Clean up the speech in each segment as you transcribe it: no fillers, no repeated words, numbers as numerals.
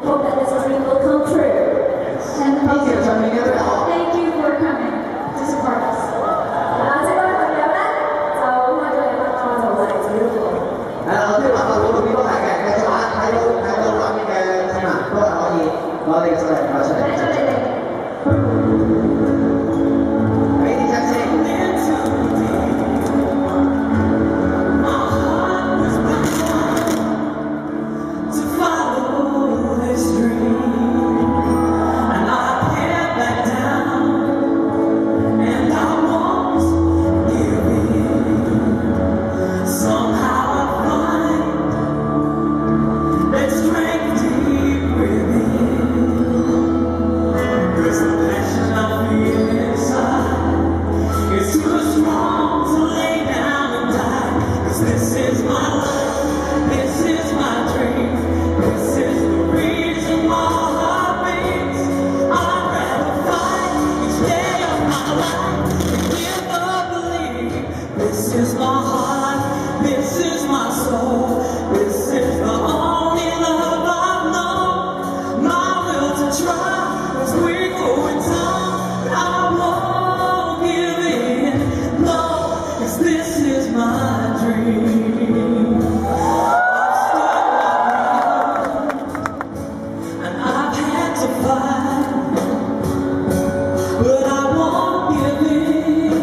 hope that this dream will come true. And thank you for coming to support us. This is my heart, this is my soul, this is the only love I've known. My will to try as we're going down, but I won't give in, no, 'cause this is my dream. I've stood my ground, and I've had to fight, but I won't give in.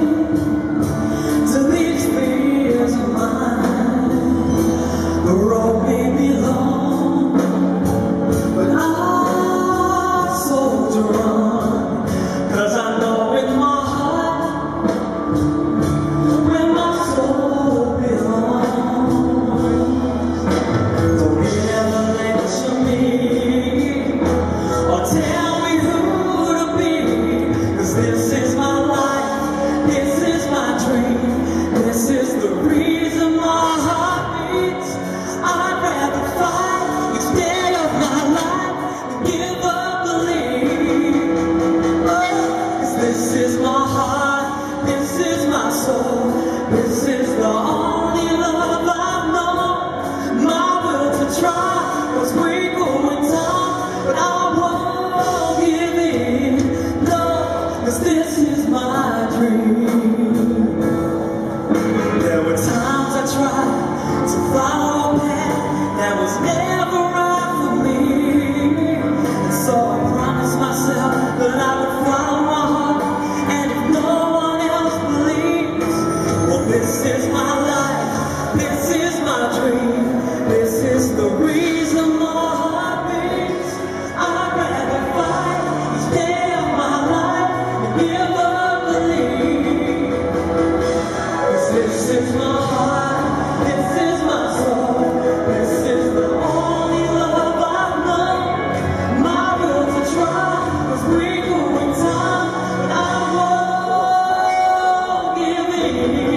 The road may be long, but I soldier on, 'cause I know in my heart where my soul belongs. Don't ever lecture me or tell me who to be, 'cause this is my life, this is my dream, this is the reason my heart beats. I'd rather fight each day of my life than give up the lead. Oh, 'cause this is my heart, this is my soul, this is the only love I've known. My will to try, 'cause we're going down, but I won't give in, no, 'cause this is my dream. There were times I tried to follow a path that was never right for me, and so I promised myself that I would follow my heart, and if no one else believes, well, this is my life, this is my dream, this is the reason my heart beats. I'd rather fight each day of my life than give up the lead, 'cause this is my heart, this is my soul, this is the only love I've known. My will to try, 'cause we're going down, but I won't give in.